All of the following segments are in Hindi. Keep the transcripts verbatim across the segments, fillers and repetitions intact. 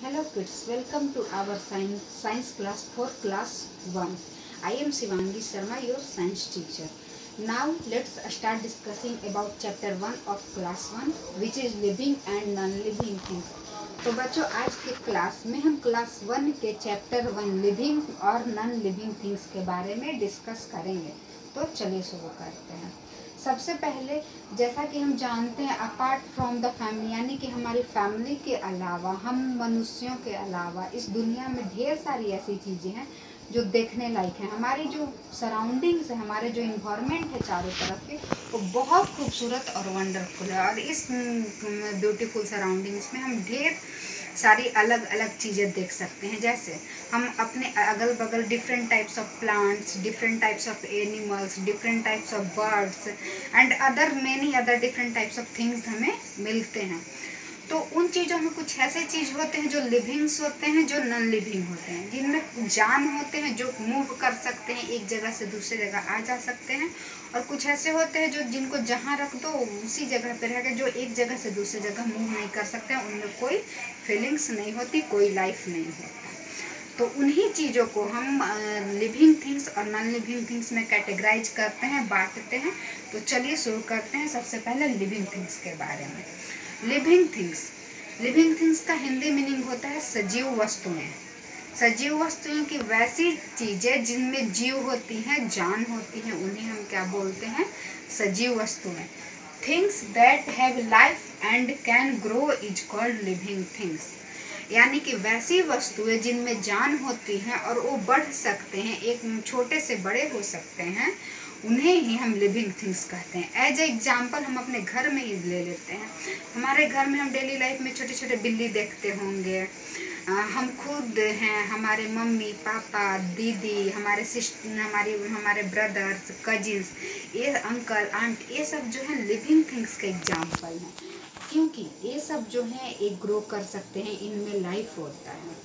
Hello kids, welcome to our science, science class for class one. I am Shivangi Sharma, your science teacher. Now let's start discussing about chapter one of class one, which is living and non-living things. तो बच्चों, आज के क्लास में हम क्लास वन के चैप्टर वन लिविंग और नॉन लिविंग थिंग्स के बारे में डिस्कस करेंगे। तो चलिए शुरू करते हैं। सबसे पहले जैसा कि हम जानते हैं, अपार्ट फ्रॉम द फैमिली, यानी कि हमारी फैमिली के अलावा, हम मनुष्यों के अलावा इस दुनिया में ढेर सारी ऐसी चीज़ें हैं जो देखने लायक हैं। हमारी जो सराउंडिंग्स है, हमारे जो इन्वायरमेंट है चारों तरफ के, वो बहुत खूबसूरत और वंडरफुल है। और इस ब्यूटीफुल सराउंडिंग्स में हम ढेर सारी अलग अलग चीज़ें देख सकते हैं। जैसे हम अपने अगल बगल different types of plants, different types of animals, different types of birds and other many other different types of things हमें मिलते हैं। तो उन चीज़ों में कुछ ऐसे चीज़ होते हैं जो लिविंग्स होते हैं, जो नॉन लिविंग होते हैं, जिनमें जान होते हैं, जो मूव कर सकते हैं, एक जगह से दूसरी जगह आ जा सकते हैं। और कुछ ऐसे होते हैं जो जिनको जहाँ रख दो उसी जगह पर रहेगा, जो एक जगह से दूसरी जगह मूव नहीं कर सकते हैं, उनमें कोई फीलिंग्स नहीं होती, कोई लाइफ नहीं होता। तो उन्हीं चीज़ों को हम लिविंग थिंग्स और नॉन लिविंग थिंग्स में कैटेगराइज करते हैं, बांटते हैं। तो चलिए शुरू करते हैं सबसे पहले लिविंग थिंग्स के बारे में। लिविंग थिंग्स लिविंग थिंग्स का हिंदी मीनिंग होता है सजीव वस्तुएं। सजीव वस्तुओं की वैसी चीज़ें जिनमें जीव होती हैं, जान होती हैं, उन्हें हम क्या बोलते हैं? सजीव वस्तुएं। Things that have life and can grow is called living things. यानी कि वैसी वस्तुएं जिनमें जान होती हैं और वो बढ़ सकते हैं, एक छोटे से बड़े हो सकते हैं, उन्हें ही हम लिविंग थिंग्स कहते हैं। एज ए एग्जाम्पल हम अपने घर में ही ले लेते हैं। हमारे घर में हम डेली लाइफ में छोटे छोटे बिल्ली देखते होंगे, आ, हम खुद हैं, हमारे मम्मी पापा, दीदी, हमारे सिस्टर, हमारी हमारे ब्रदर्स, कजिन्स, ये अंकल आंट, ये सब जो है लिविंग थिंग्स के एग्जाम्पल हैं, क्योंकि ये सब जो है एक ग्रो कर सकते हैं, इनमें लाइफ होता है।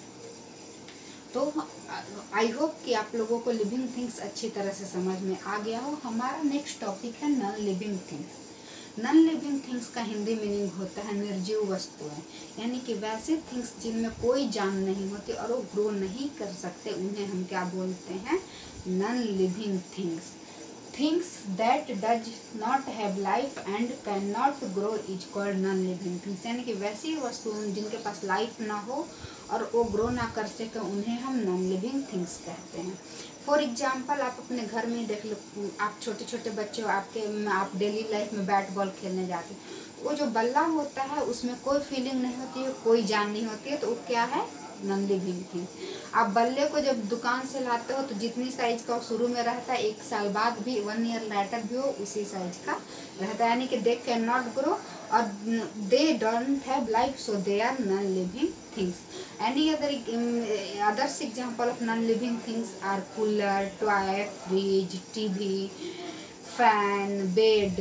तो आई होप कि आप लोगों को लिविंग थिंग्स अच्छी तरह से समझ में आ गया हो। हमारा नेक्स्ट टॉपिक है non living things. Non living things का हिंदी मीनिंग होता है निर्जीव वस्तुएं, यानी कि वैसे थिंग्स जिनमें कोई जान नहीं होती और वो ग्रो नहीं कर सकते, उन्हें हम क्या बोलते हैं? Non living things. Things that does not have life and can not grow is called non living things. यानी कि वैसी वस्तुएं जिनके पास लाइफ ना हो और वो ग्रो ना कर सके, उन्हें हम नॉन लिविंग थिंग्स कहते हैं। फॉर एग्जाम्पल आप अपने घर में देख लो, आप छोटे छोटे बच्चे हो, आपके आप डेली लाइफ में बैट बॉल खेलने जाते हो, वो जो बल्ला होता है उसमें कोई फीलिंग नहीं होती है, कोई जान नहीं होती है, तो वो क्या है? Non living thing. आप बल्ले को जब दुकान से लाते हो तो जितनी साइज का शुरू में रहता है, एक साल बाद भी, वन ईयर लेटर भी हो, उसी साइज का रहता है। यानी कि दे कैन नॉट ग्रो और they don't have life, so they are non living things. Any other others example of non living things are cooler, toy, fridge, TV, fan, bed,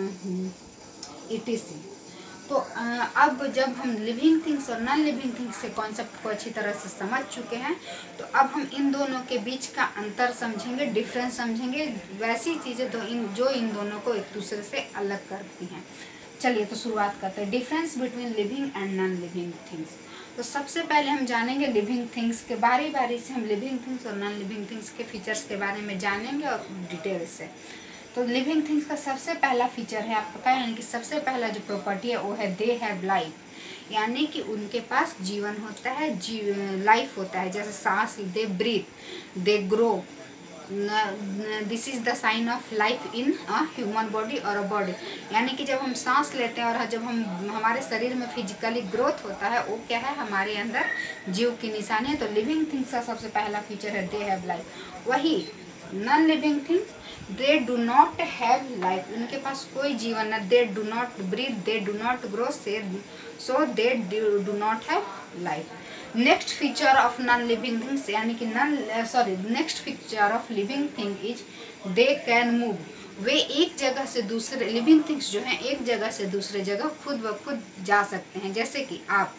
etc. तो अब जब हम लिविंग थिंग्स और नॉन लिविंग थिंग्स के कॉन्सेप्ट को अच्छी तरह से समझ चुके हैं, तो अब हम इन दोनों के बीच का अंतर समझेंगे, डिफरेंस समझेंगे, वैसी चीज़ें तो इन जो इन दोनों को एक दूसरे से अलग करती हैं। चलिए तो शुरुआत करते हैं difference between living and non living things. तो सबसे पहले हम जानेंगे लिविंग थिंग्स के, बारी बारी से हम लिविंग थिंग्स और नॉन लिविंग थिंग्स के फीचर्स के बारे में जानेंगे और डिटेल से। तो लिविंग थिंग्स का सबसे पहला फीचर है आपका, यानी कि सबसे पहला जो प्रॉपर्टी है वो है दे हैव लाइफ। यानी कि उनके पास जीवन होता है, जी लाइफ होता है। जैसे सांस, they breathe, they grow. This is the sign of life in a human body और अ बॉडी। यानी कि जब हम सांस लेते हैं और जब हम हमारे शरीर में फिजिकली ग्रोथ होता है, वो क्या है? हमारे अंदर जीव की निशानी है। तो लिविंग थिंग्स का सबसे पहला फीचर है दे हैव लाइफ। वही non living things, they do not have life, उनके पास कोई जीवन है। They do not breathe, they do not grow, so they do not have life. Next feature of non living things, यानी कि non sorry next feature of living thing is they can move. वे एक जगह से दूसरे, लिविंग थिंग्स जो हैं एक जगह से दूसरे जगह खुद ब खुद जा सकते हैं। जैसे कि आप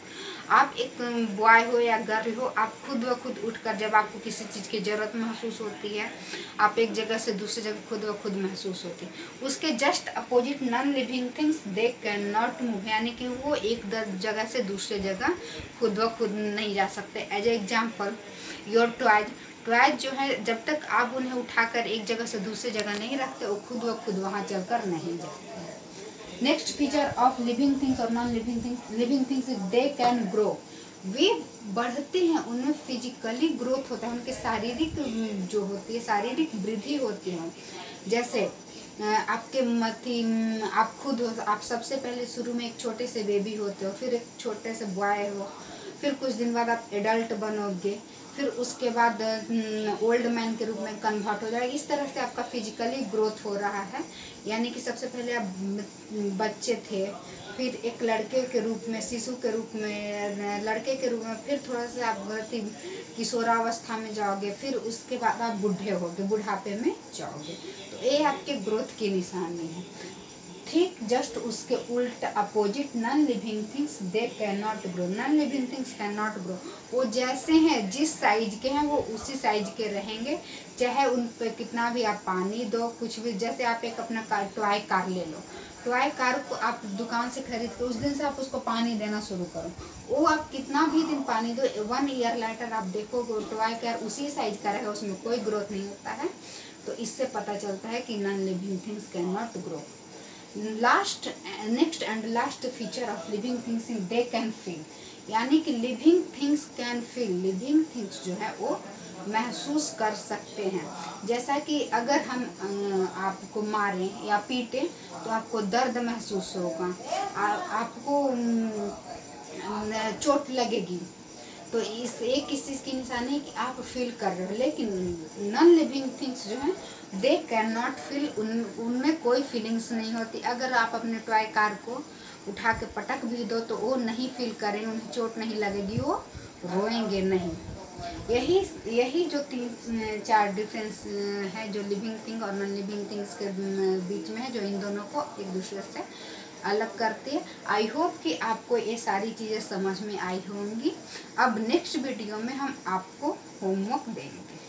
आप एक बॉय हो या गर्ल हो, आप खुद ब खुद उठकर जब आपको किसी चीज़ की ज़रूरत महसूस होती है, आप एक जगह से दूसरी जगह खुद ब खुद महसूस होती है। उसके just opposite non living things they can not move, यानी कि वो एक जगह से दूसरी जगह खुद ब खुद नहीं जा सकते। As a example your toys, toys जो है जब तक आप उन्हें उठाकर एक जगह से दूसरी जगह नहीं रखते, वो खुद ब खुद वहाँ चलकर नहीं जाते हैं। Next feature of living things और non living things, living things they can grow, वे बढ़ते हैं, उनमें फिजिकली ग्रोथ होता है, उनके शारीरिक जो होती है शारीरिक वृद्धि होती है। जैसे आपके मथी आप खुद हो, आप सबसे पहले शुरू में एक छोटे से बेबी होते हो, फिर एक छोटे से बॉय हो, फिर कुछ दिन बाद आप एडल्ट बनोगे, फिर उसके बाद ओल्ड मैन के रूप में कन्वर्ट हो जाएगा। इस तरह से आपका फिजिकली ग्रोथ हो रहा है, यानी कि सबसे पहले आप बच्चे थे, फिर एक लड़के के रूप में, शिशु के रूप में, लड़के के रूप में, फिर थोड़ा सा आप किशोरावस्था में जाओगे, फिर उसके बाद आप बूढ़े होगे, बुढ़ापे में जाओगे। तो ये आपके ग्रोथ की निशानी है। ठीक जस्ट उसके उल्ट opposite non living things they can not grow, non living things can not grow, वो जैसे हैं जिस साइज के हैं वो उसी साइज के रहेंगे, चाहे उन पर कितना भी आप पानी दो, कुछ भी। जैसे आप एक अपना कार टॉय कार ले लो, टॉय कार को आप दुकान से खरीद के उस दिन से आप उसको पानी देना शुरू करो, वो आप कितना भी दिन पानी दो, वन ईयर लेटर आप देखोगे टॉय कार उसी साइज का रहेगा, उसमें कोई ग्रोथ नहीं होता है। तो इससे पता चलता है कि non living things can not grow. Last next and last feature of living things in they can feel, यानी कि living things can feel, living things जो है वो महसूस कर सकते हैं। जैसा कि अगर हम आपको मारें या पीटें तो आपको दर्द महसूस होगा, आ, आपको चोट लगेगी, तो इस एक इस चीज़ की निशानी है कि आप फील कर रहे हो। लेकिन नॉन लिविंग थिंग्स जो हैं दे कैन नॉट फील, उन उनमें कोई फीलिंग्स नहीं होती। अगर आप अपने टॉय कार को उठा के पटक भी दो तो वो नहीं फील करेंगे, उन्हें चोट नहीं लगेगी, वो रोएंगे नहीं। यही यही जो तीन चार डिफरेंस है जो लिविंग थिंग और नॉन लिविंग थिंग्स के बीच में है, जो इन दोनों को एक दूसरे से अलग करती है। आई होप कि आपको ये सारी चीज़ें समझ में आई होंगी। अब नेक्स्ट वीडियो में हम आपको होमवर्क देंगे।